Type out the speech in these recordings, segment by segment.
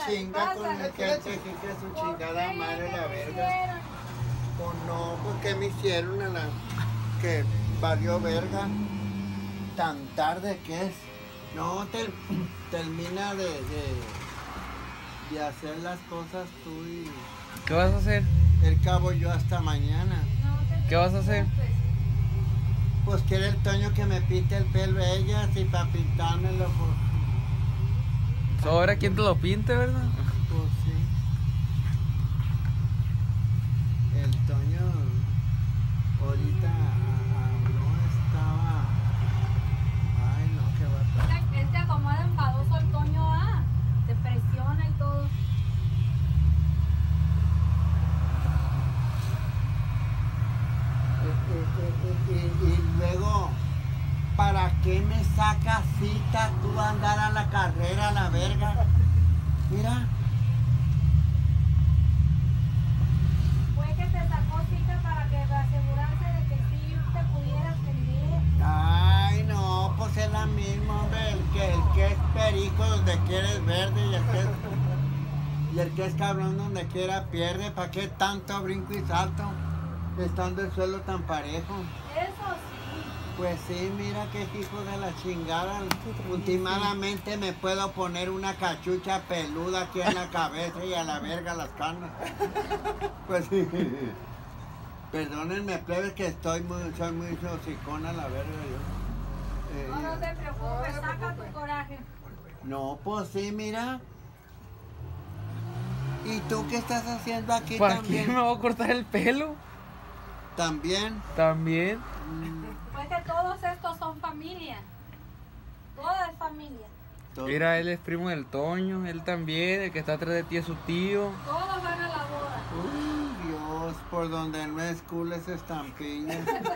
chinga con el que su chingada madre la verga. Pues no, pues ¿qué me hicieron a la que valió verga? Tan tarde que es. No, termina de hacer las cosas tú y... ¿Qué vas a hacer? El cabo yo hasta mañana. ¿Qué vas a hacer? Pues quiere el Toño que me pinte el pelo a ella, así para pintármelo, pues... ¿Ahora quién te lo pinte, verdad? Pues sí. El Toño ahorita no estaba... Ay, no, qué va. Él te acomoda enfadoso el Toño, te presiona y todo. Y luego, ¿para qué me sacas cita tú a andar a la carrera a la verga? Mira. Fue que te sacó cita para que asegurarse de que sí te pudieras atender. Ay, no, pues es la misma, hombre. El que es perico donde quiere es verde y el que es cabrón donde quiera pierde. ¿Para qué tanto brinco y salto? Estando el suelo tan parejo. Eso sí. Pues sí, mira qué hijo de la chingada. Últimamente me puedo poner una cachucha peluda aquí en la cabeza y a la verga las canas. Pues sí. Perdónenme, plebes, que soy muy hocicona a la verga yo. No te preocupes, saca tu coraje. No, pues sí, mira. ¿Y tú qué estás haciendo aquí ¿Para también? qué me voy a cortar el pelo? ¿También? También. Pues que todos estos son familia. Todo es familia. Mira, él es primo del Toño, él también, el que está atrás de ti es su tío. Todos van a la boda. Uy, Dios, por donde no es cool es estampilla.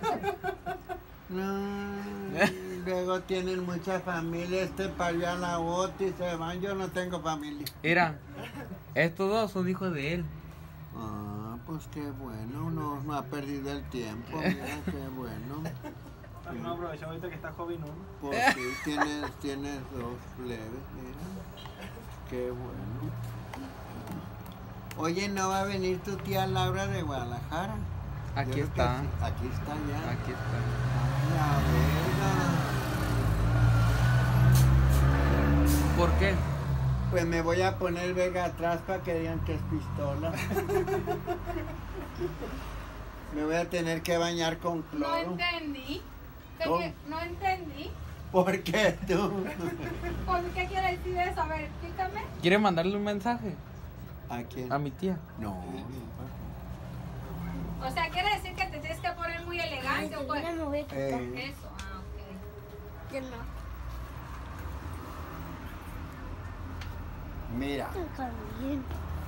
No, luego tienen mucha familia, para allá la otra y se van. Yo no tengo familia. Mira, estos dos son hijos de él. Ah, pues qué bueno, no ha perdido el tiempo, mira qué bueno. No aprovecha ahorita que está joven, ¿no? Pues sí, tienes dos plebes, mira. Qué bueno. Oye, ¿no va a venir tu tía Laura de Guadalajara? Aquí Yo creo está. que sí. Aquí está ya. Aquí está. La verga. ¿Por qué? Pues me voy a poner Vega atrás para que digan que es pistola. Me voy a tener que bañar con No cloro. entendí. ¿Cómo? No entendí. ¿Por qué tú? ¿Por qué quiere decir eso? A ver, explícame. ¿Quiere mandarle un mensaje ¿A quién? a mi tía? No. O sea, quiere decir que te tienes que poner muy elegante o pues. me voy a quitar. Eso, ok. Yo no. Mira, Está bien.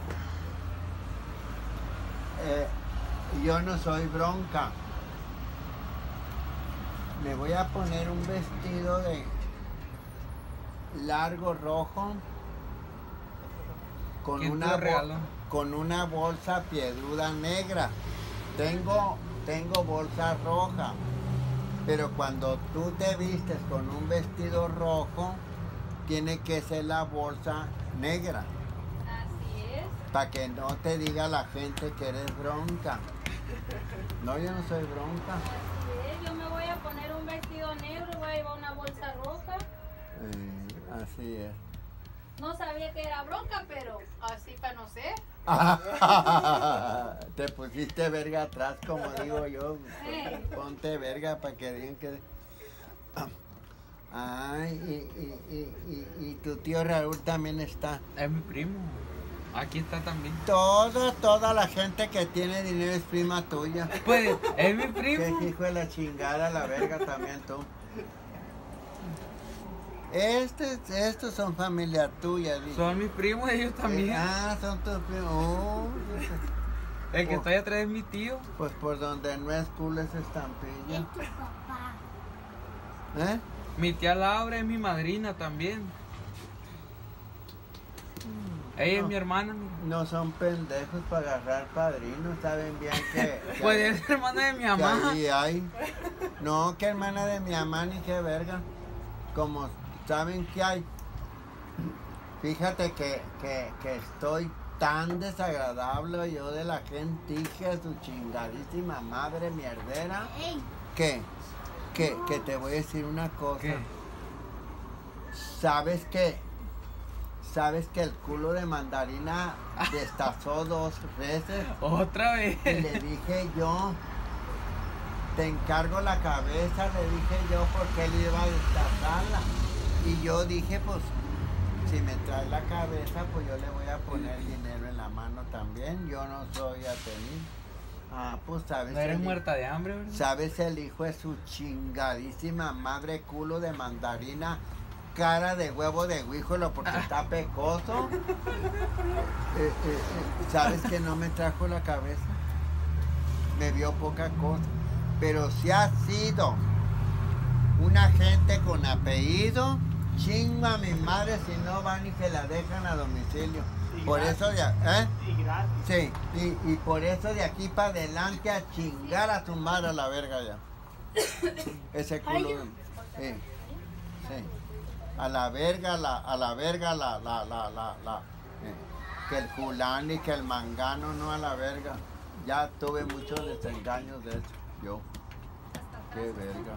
yo no soy bronca. Me voy a poner un vestido de largo rojo con ¿Quién te una lo regaló? con una bolsa piedruda negra. Tengo bolsa roja, pero cuando tú te vistes con un vestido rojo, tiene que ser la bolsa negra, Así es. para que no te diga la gente que eres bronca. No, yo no soy bronca. Así es. Yo me voy a poner un vestido negro y voy a llevar una bolsa roja. Así es. No sabía que era bronca, pero así para no ser. Te pusiste verga atrás, como digo yo. Sí. Ponte verga para que digan que... Ay, y tu tío Raúl también está. Es mi primo. Aquí está también. Toda la gente que tiene dinero es prima tuya. Pues, es mi Qué primo. hijo de la chingada, la verga también tú. Estos son familia tuya, dice. Son mis primos, ellos también. Son tus primos. Oh, El que está ahí atrás es mi tío. pues por donde no es cool es estampilla. Es tu papá. ¿Eh? Mi tía Laura es mi madrina también. Ella es mi hermana. No son pendejos para agarrar padrinos, saben bien que Pues es hermana de mi que mamá. allí hay. No, que hermana de mi mamá ni qué verga. Como saben que hay. Fíjate que estoy tan desagradable yo de la gente, hija de su chingadísima madre mierdera, Ey, que te voy a decir una cosa. ¿Qué? ¿Sabes que el culo de mandarina destazó 2 veces? Otra vez. Y le dije yo, te encargo la cabeza, le dije yo, porque él iba a destazarla. Y yo dije, pues, si me trae la cabeza, pues yo le voy a poner dinero en la mano también. Yo no soy atenido. Ah, pues sabes. No eres el- muerta de hambre, ¿verdad? ¿Sabes el hijo de su chingadísima madre culo de mandarina? Cara de huevo de huíjolo porque está pecoso. ¿Sabes que no me trajo la cabeza? Me vio poca cosa. Pero si ha sido una gente con apellido, chinga a mi madre si no van y se la dejan a domicilio. Y Por gratis. eso ya, ¿eh? Y gratis. Sí, y por eso de aquí para adelante a chingar a su madre a la verga ya. Ese culo. Sí, sí. A la verga, que el culani, que el mangano, no a la verga. Ya tuve muchos desengaños de eso, yo. Qué verga.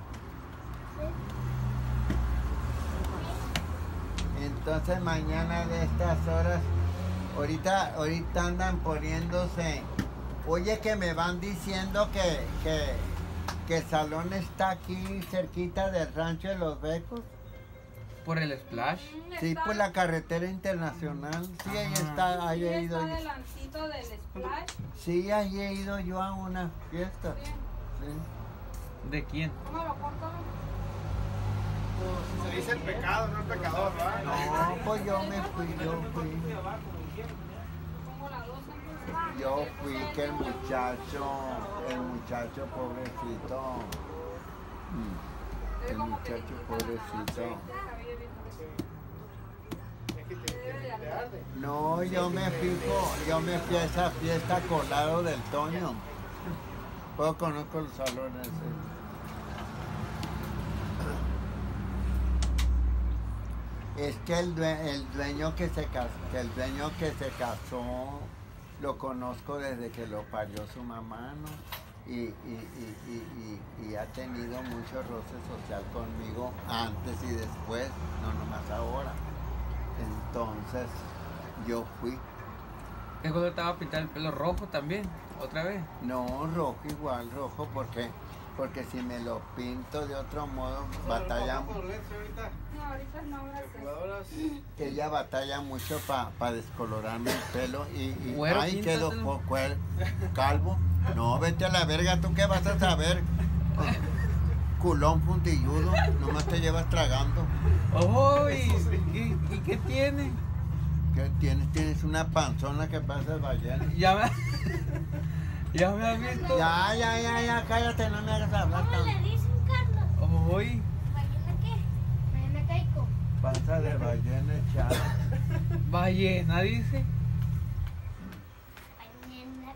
Entonces mañana de estas horas, ahorita andan poniéndose. Oye, que me van diciendo que el salón está aquí cerquita del rancho de los Becos. Por el splash. Sí, pues la carretera internacional. Sí, ahí está, ahí he ido está yo. delantito del splash. Sí, ahí he ido yo a una fiesta. Sí. Sí. ¿De quién? ¿Cómo lo corto? Se dice el pecado, no el pecador, ¿verdad? No, pues yo fui. Pongo la 2 entonces. Yo fui que el muchacho pobrecito. El muchacho pobrecito. No, yo me fui a esa fiesta colado del Toño. Pues conozco los salones. Es que el dueño que se casó, lo conozco desde que lo parió su mamá, ¿no? Y ha tenido mucho roce social conmigo antes y después, no nomás ahora. Entonces, yo fui. ¿Qué color te va a pintar el pelo rojo también? ¿Otra vez? No, rojo igual, rojo, porque si me lo pinto de otro modo, batallamos. No, ahorita no, gracias. Ella batalla mucho para descolorarme el pelo y Güero, ay, quedo píntatelo. calvo. No, vete a la verga, ¿tú qué vas a saber? Culón puntilludo, nomás te llevas tragando. ¡Oh! ¿Y qué tiene? ¿Qué tienes? Tienes una panzona que pasa ballena. Ya me has visto. Ya, cállate, no me hagas hablar ¿cómo le tan. dicen, Carlos? ¡Hoy! ¿Ballena qué? ¿Ballena caico? Panza de ballena echada. Ballena, dice. Ballena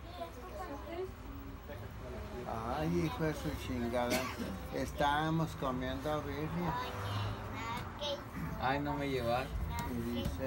Ay, hijo de su chingada. Estábamos comiendo birria. caico. Ay, no me llevas. Y dice.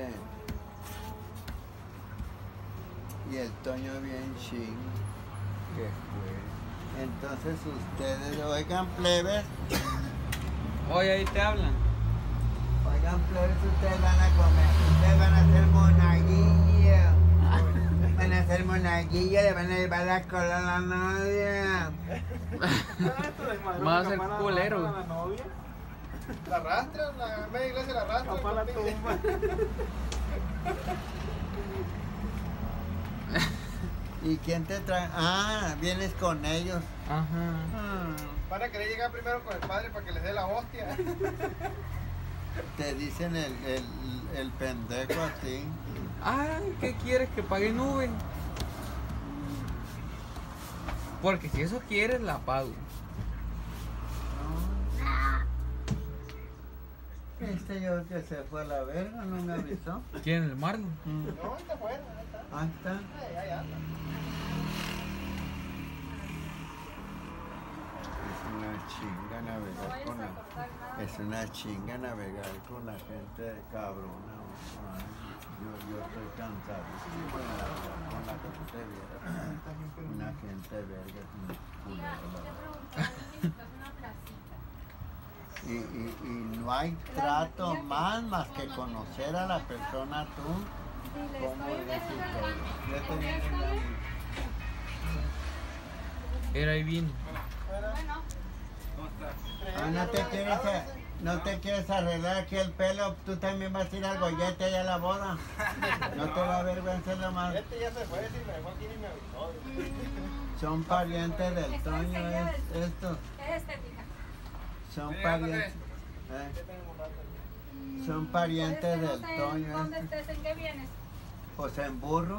Y el Toño bien ching. Que fue. Entonces ustedes, oigan plebes, Hoy ahí te hablan. ustedes van a comer, ustedes van a hacer monaguillo. Van a hacer monaguillo, le van a llevar la cola a la novia. Va a ser culero. La novia, La arrastran, la media iglesia la arrastran. tapa la tumba. ¿Y quién te trae? Ah, vienes con ellos. Ajá. Van a querer llegar primero con el padre para que les dé la hostia. Te dicen el pendejo a ti. Ay, ¿qué quieres? Que pague nube. Porque si eso quieres, la pago. Este yo que se fue a la verga, no me avisó. ¿Quién? ¿El Marlon? No, está afuera, ahí está. Ahí está. Ahí anda. Es una chinga navegar con la... Es una chinga navegar con la gente cabrona. Ay, yo estoy cansado con la gente verga. Una gente verga. Y no hay trato más que conocer a la persona tú. ¿Cómo es Era ahí vino. ¿No te quieres arreglar aquí el pelo? ¿Tú también vas a ir al gollete allá a la boda? ¿No te va a avergüenza lo más? Este ya se fue, si me dejó aquí ni me avisó. Son parientes del Toño, estos. Es estética. Son parientes. Son parientes del Toño. ¿Dónde estés? ¿En qué vienes? Pues en burro.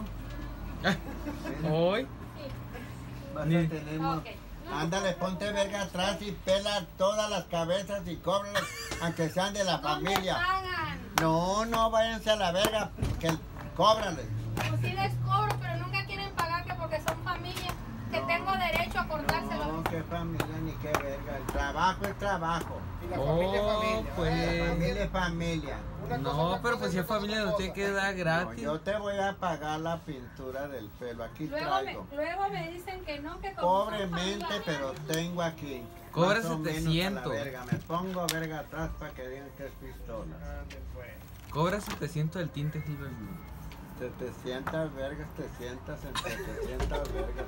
Hoy. Sí. Vas a tener... Ok. Ándale, ponte verga atrás y pela todas las cabezas y cóbralas, aunque sean de la No me familia. pagan. No, váyanse a la verga, que cóbrales. Pues sí les cobro, pero nunca quieren pagar que porque son familia, que No. tengo derecho a cortárselo. No, qué familia ni qué verga. El trabajo es trabajo. Y la familia es Oh, familia. La pues. familia es familia. Una cosa No, una pero cosa pues y si es otra familia de otra usted cosa. queda No, gratis. yo te voy a pagar la pintura del pelo. Aquí traigo. Luego me dicen que no, que como son Pobremente, familia, pero tengo aquí. Cobra más o menos a la 700. verga. Me pongo verga atrás para que digan que es pistola. Ande, pues. Cobra 700 el tinte Silver Blue. 700 vergas, te sientas en 700 vergas.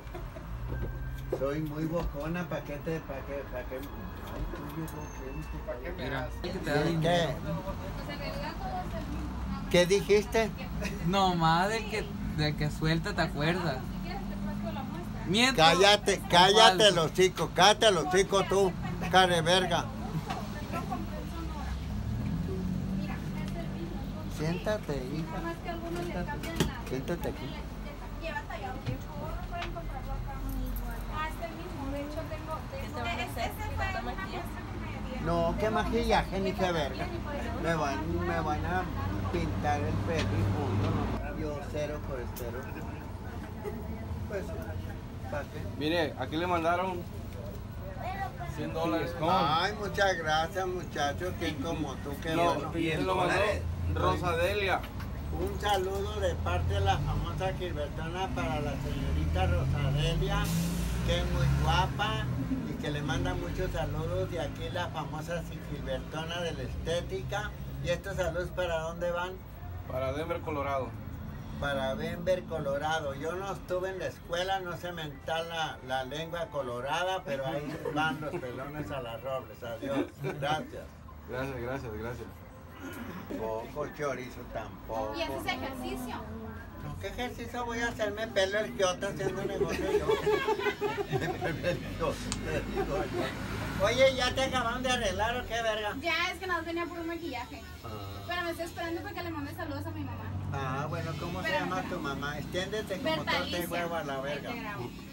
Soy muy bocona, ¿para qué te, para qué? Ay, tú viejo, ¿Para qué ¿qué? me Mira, haces? el que te da ¿Qué? dinero. pues en realidad todo es el mismo. ¿Qué dijiste? Nomás del que suelta, ¿te acuerdas? Si quieres te muestro la muestra. Mientras. Cállate, cállate los hocico, cállate los hocico tú, care verga. Yo compré en Sonora. Mira, es el mismo. entonces, Siéntate, nada hija. más que algunos le cambian la... Siéntate aquí. Lleva tallado. Pueden comprarlo acá. Ah, es el mismo. De hecho tengo... Ese fue una muestra que me dieron. No, qué maquillaje ni qué verga. Me van a pintar el pelo y punto, ¿no? Yo cero colesterol. Pues, ¿para qué? Mire, aquí le mandaron $100. ¿Cómo? Ay, muchas gracias, muchachos. Quien como tú, qué bueno. Y él lo mandó Rosadelia. Un saludo de parte de la famosa Gilbertona para la señorita Rosadelia, que es muy guapa y que le manda muchos saludos. Y aquí la famosa Gilbertona de la estética. ¿Y estos saludos para dónde van? Para Denver, Colorado. Para Denver, Colorado. Yo no estuve en la escuela, no sé mentar la lengua colorada, pero ahí van los pelones a las robles. Adiós. Gracias. Gracias. Poco chorizo tampoco. ¿Y haces ejercicio? No, ¿qué ejercicio voy a hacerme pelo el Kioto haciendo negocio yo? Oye, ¿ya te acaban de arreglar o qué verga? Ya, es que no tenía puro maquillaje. Pero me estoy esperando para que le mande saludos a mi mamá. Bueno, ¿cómo se llama tu mamá? Extiéndete como torta de huevo a la verga. Ahí te grabo.